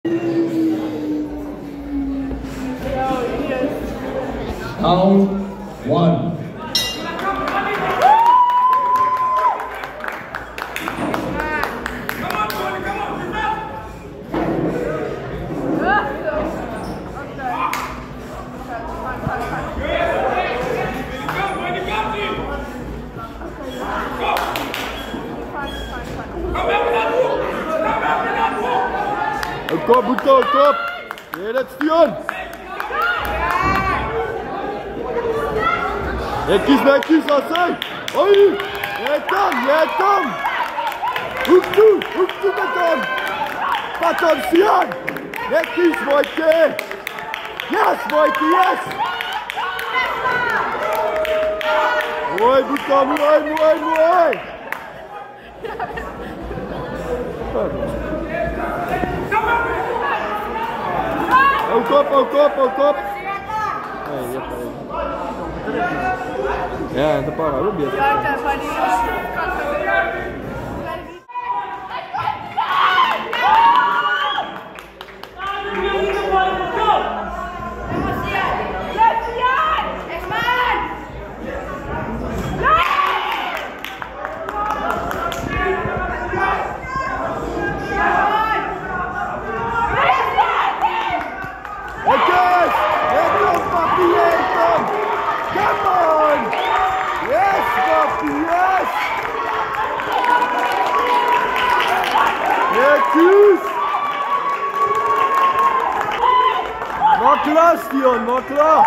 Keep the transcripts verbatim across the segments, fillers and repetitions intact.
Round one. Kop, Buto, kop! Ja, dat Stian! Ja, kies mij, kies als hij! Hoi! Ja, kom, ja, kom! Hoek toe, hoek toe met hem! Pat hem, Stian! Ja, kies, Moike! Yes, Moike, yes! Mooi, Buto, mooi, mooi, mooi! Oh kop, oh kop, oh kop. Hey, ja, itu parah lu biasa. War klar, Stian, war klar!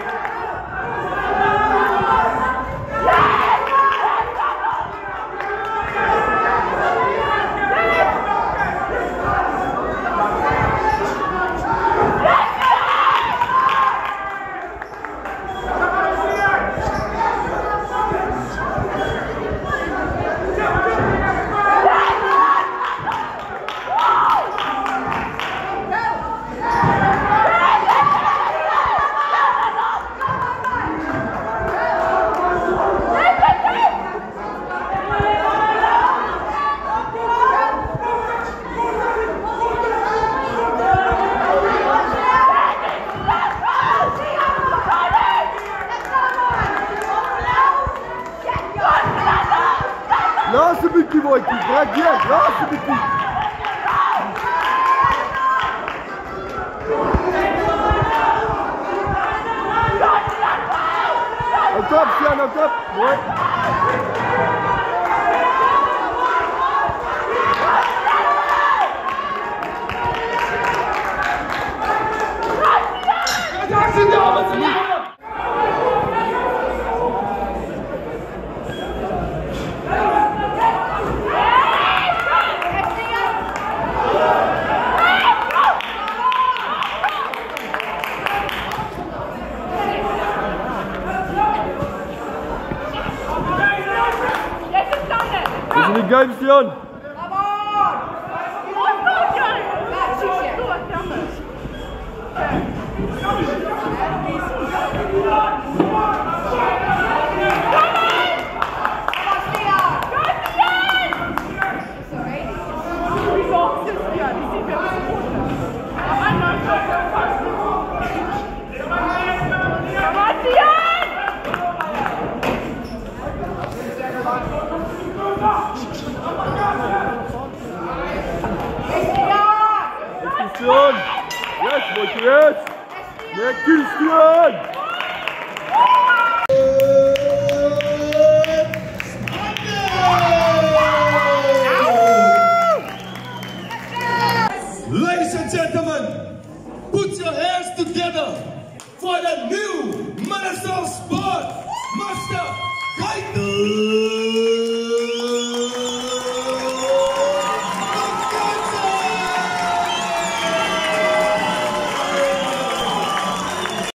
Laat een beetje, Moike, draai je, laat een beetje. Op kop, Stian, op kop, mooi. Is in die game, Stian! Stian! Yes, Moike, yes! Meer kill, Stian! Ladies and gentlemen, put your hands together for the new Minister of Sport, Master Kaitel!